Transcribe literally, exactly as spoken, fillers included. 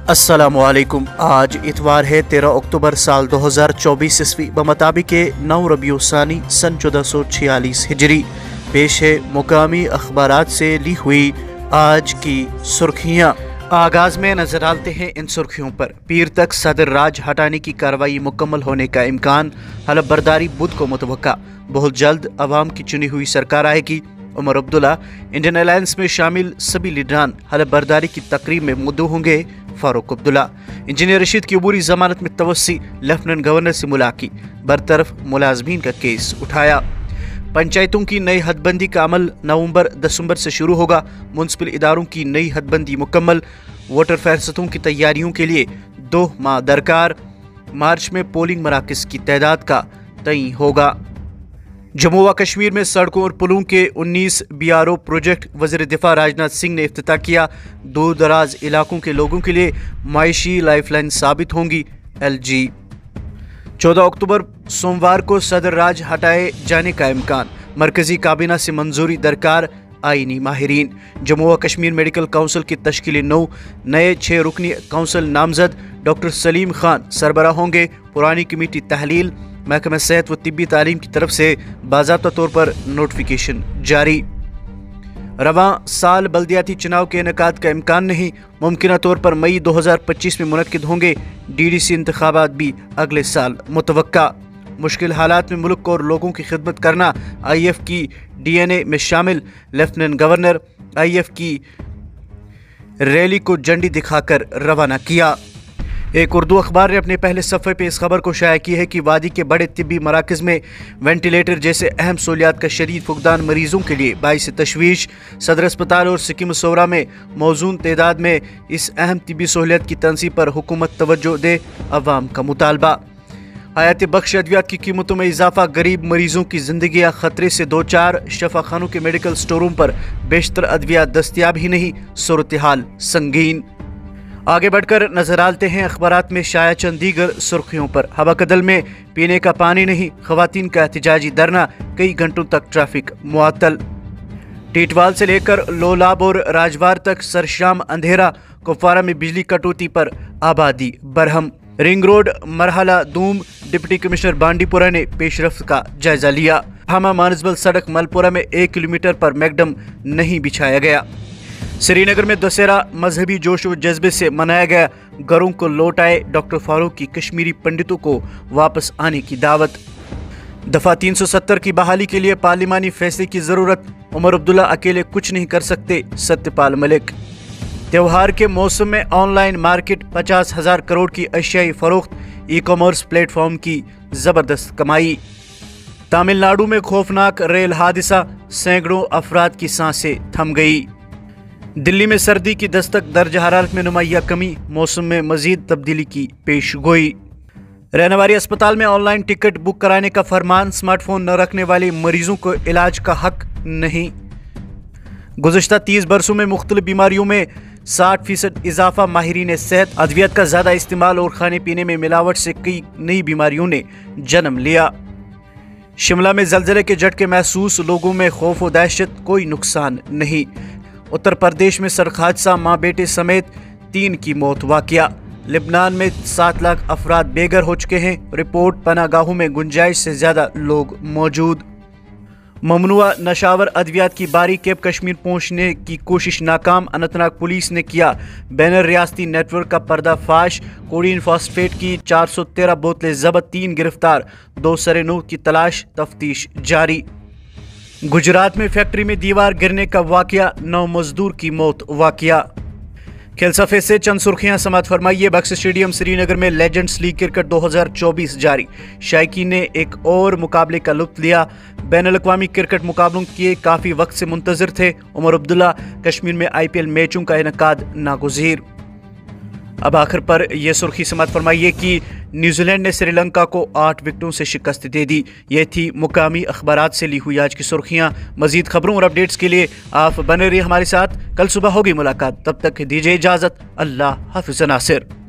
अस्सलामुअलैकुम। आज इतवार है तेरह अक्टूबर साल दो हज़ार चौबीस ईस्वी बमुताबिक नौ रबीउ सानी सन चौदह सौ छियालीस हिजरी। पेश है मुकामी अखबारात से ली हुई आज की सुर्खियाँ। आगाज में नजर डालते हैं इन सुर्खियों पर। पीर तक सदर राज हटाने की कार्रवाई मुकम्मल होने का इम्कान, हलफ बर्दारी बुध को मुतवक्का। बहुत जल्द अवाम की चुनी हुई सरकार आएगी। उमर अब्दुल्ला इंडियन अलायंस में शामिल सभी लीडरान हलफ बर्दारी की तकरीब में मुद्दू होंगे। फारूक अब्दुल्ला इंजीनियर रशीद की अबूरी जमानत में तवस्सी, लेफ्टिनेंट गवर्नर से मुलाकी, बरतरफ मुलाजमीन का केस उठाया। पंचायतों की नई हदबंदी का अमल नवंबर दिसंबर से शुरू होगा। म्युनिसिपल इदारों की नई हदबंदी मुकम्मल। वोटर फहरिस्तों की तैयारियों के लिए दो माह दरकार। मार्च में पोलिंग मराकज की तादाद का तय होगा। जम्मू व कश्मीर में सड़कों और पुलों के उन्नीस बी आर ओ प्रोजेक्ट वज़ीर दिफा राजनाथ सिंह ने इफ्तिताह किया। दूर दराज इलाकों के लोगों के लिए मायशी लाइफलाइन साबित होंगी। एल जी चौदह अक्टूबर सोमवार को सदर राज हटाए जाने का इम्कान, मरकजी काबीना से मंजूरी दरकार। आईनी माहिरीन जम्मू व कश्मीर मेडिकल काउंसिल की तश्कील नौ, नए छः रुकनी काउंसिल नामजद। डॉक्टर सलीम खान सरबराह होंगे। पुरानी कमेटी तहलील। महकमा सेहत व तिब्बी तालीम की तरफ से बाज़ाब्ता तौर पर नोटिफिकेशन जारी। रवां साल बल्दियाती चुनाव के इनेकाद का इम्कान नहीं, मुमकिन तौर पर मई दो हज़ार पच्चीस में मुनक्किद होंगे। डी डी सी इंतखाबात भी अगले साल मुतवक्का। मुश्किल हालात में मुल्क और लोगों की खिदमत करना आई एफ की डी एन ए में शामिल। लेफ्टिनेंट गवर्नर आई एफ की रैली को झंडी दिखाकर रवाना किया। एक उर्दू अखबार ने अपने पहले सफ़े पे इस खबर को शाया की है कि वादी के बड़े तिब्बी मराकज़ में वेंटिलेटर जैसे अहम सहूलियात का शदीद फुकदान मरीजों के लिए बाइस तशवीश। सदर अस्पताल और सिक्किम सोरा में मौजूद तादाद में इस अहम तिब्बी सहूलियत की तनसीब पर हुकूमत तवज्जो दे, अवाम का मुतालबा। हयात बख्श अद्वियात की कीमतों में इजाफा, गरीब मरीजों की जिंदगियाँ खतरे से दो चार। शफा खानों के मेडिकल स्टोरों पर बेशतर अद्वियात दस्तियाब ही नहीं, सूरत हाल संगीन। आगे बढ़कर नजर डालते हैं अखबारात में शाया चंद दीगर सुर्खियों पर। हवा कदल में पीने का पानी नहीं, खवातीन का एहतजाजी धरना, कई घंटों तक ट्रैफिक मुअत्तल। टीटवाल से लेकर लोलाब और राजवार तक सरशाम अंधेरा। कुपवारा में बिजली कटौती पर आबादी बरहम। रिंग रोड मरहला दूम, डिप्टी कमिश्नर बांडीपुरा ने पेशरफ्त का जायजा लिया। हामा मानसबल सड़क मलपुरा में एक किलोमीटर पर मैकडम नहीं बिछाया गया। श्रीनगर में दशहरा मजहबी जोश व जज्बे से मनाया गया। घरों को लौट आए। डॉक्टर फारूक की कश्मीरी पंडितों को वापस आने की दावत। दफा तीन सौ सत्तर की बहाली के लिए पार्लिमानी फैसले की जरूरत। उमर अब्दुल्ला अकेले कुछ नहीं कर सकते, सत्यपाल मलिक। त्योहार के मौसम में ऑनलाइन मार्केट, पचास हजार करोड़ की अशियाई फरोख्त। ई कॉमर्स प्लेटफॉर्म की जबरदस्त कमाई। तमिलनाडु में खौफनाक रेल हादसा, सैकड़ों अफराद की सांसें थम गई। दिल्ली में सर्दी की दस्तक, दर्ज हरारत में नुमाया कमी, मौसम में मजीद तब्दीली की पेश गोई। रहनवारी अस्पताल में ऑनलाइन टिकट बुक कराने का फरमान, स्मार्टफोन न रखने वाले मरीजों को इलाज का हक नहीं। गुज़श्ता तीस बरसों में मुख्तलिफ बीमारियों में साठ फीसद इजाफा। माहिरीन सेहत अद्वियत का ज़्यादा इस्तेमाल और खाने पीने में मिलावट से कई नई बीमारियों ने जन्म लिया। शिमला में जलजले के झटके महसूस, लोगों में खौफ व दहशत, कोई नुकसान नहीं। उत्तर प्रदेश में सड़क हादसा, माँ बेटे समेत तीन की मौत वाक़या। लिबनान में सात लाख अफराद बेघर हो चुके हैं। रिपोर्ट, पनागाहों में गुंजाइश से ज़्यादा लोग मौजूद। ममनुआ नशावर अद्वियात की बारी, कैब कश्मीर पहुंचने की कोशिश नाकाम। अनंतनाग पुलिस ने किया बैनर रियासती नेटवर्क का पर्दाफाश। कोडीन फॉस्फेट की चार सौ तेरह बोतलें जब्त, तीन गिरफ्तार, दो सरे नूर की तलाश, तफ्तीश जारी। गुजरात में फैक्ट्री में दीवार गिरने का वाकया, नौ मजदूर की मौत वाकया। खेल सफे से चंद सुर्खियां समात फरमाइए। बक्स स्टेडियम श्रीनगर में लेजेंड्स लीग क्रिकेट दो हज़ार चौबीस जारी। शायकीन ने एक और मुकाबले का लुत्फ लिया। बैनुल अक़वामी क्रिकेट मुकाबलों के काफ़ी वक्त से मुंतज़िर थे। उमर अब्दुल्ला कश्मीर में आई पी एल मैचों का इनेकाद नागुज़ीर। अब आखिर पर यह सुर्खी समात फरमाइए कि न्यूजीलैंड ने श्रीलंका को आठ विकेटों से शिकस्त दे दी। ये थी मुकामी अखबारात से ली हुई आज की सुर्खियां। मजीद खबरों और अपडेट्स के लिए आप बने रहिए हमारे साथ। कल सुबह होगी मुलाकात, तब तक दीजिए इजाज़त। अल्लाह हाफ़िज़ नासिर।